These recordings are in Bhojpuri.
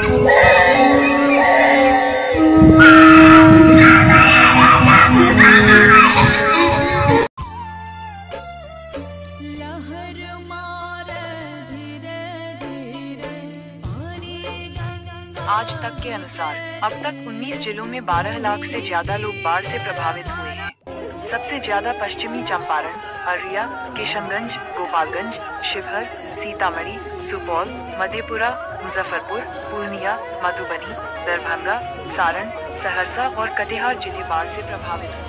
आज तक के अनुसार अब तक 19 जिलों में 12 लाख से ज्यादा लोग बाढ़ से प्रभावित हुए हैं। सबसे ज्यादा पश्चिमी चंपारण, अररिया, किशनगंज, गोपालगंज, शिवहर, सीतामढ़ी, सुपौल, मधेपुरा, मुजफ्फरपुर, पूर्णिया, मधुबनी, दरभंगा, सारण, सहरसा और कटिहार जिले बाढ़ से प्रभावित हुए हैं।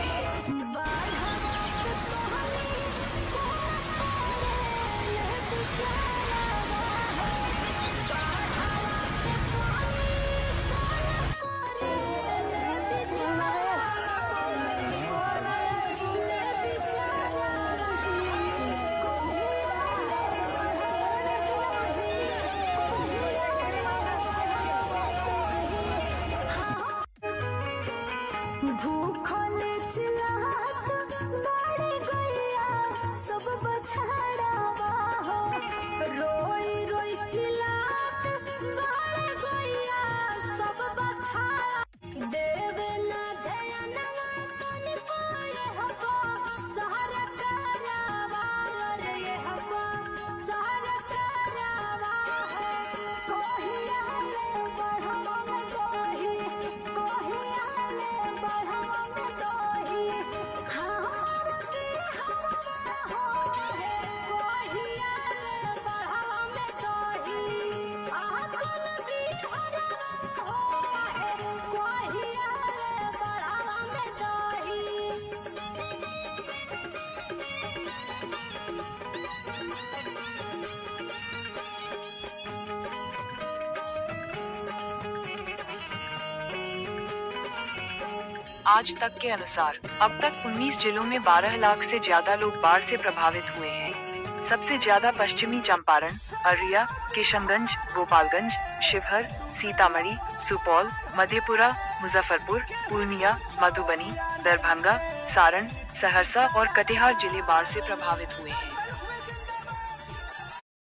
भूखल चिल्लात बाड़ी गैया सब बछड़ावा हो, रोई रोई चिल्लात बाड़ी गैया सब बछड़ा। देवे ना ध्यानवा तनी कोई हको सहर करावा रे हको सहर करावा हो। कोहिया ले बढ़वा में कोही, कोहिया ले बढ़वा में कोही, हमार बिहारवा हो रे। कोहिया ले बढ़वा में कोही, आपन बिहारवा हो रे। कोहिया ले बढ़वा में कोही। आज तक के अनुसार अब तक 19 जिलों में 12 लाख से ज्यादा लोग बाढ़ से प्रभावित हुए हैं। सबसे ज्यादा पश्चिमी चंपारण, अररिया, किशनगंज, गोपालगंज, शिवहर, सीतामढ़ी, सुपौल, मधेपुरा, मुजफ्फरपुर, पूर्णिया, मधुबनी, दरभंगा, सारण, सहरसा और कटिहार जिले बाढ़ से प्रभावित हुए हैं।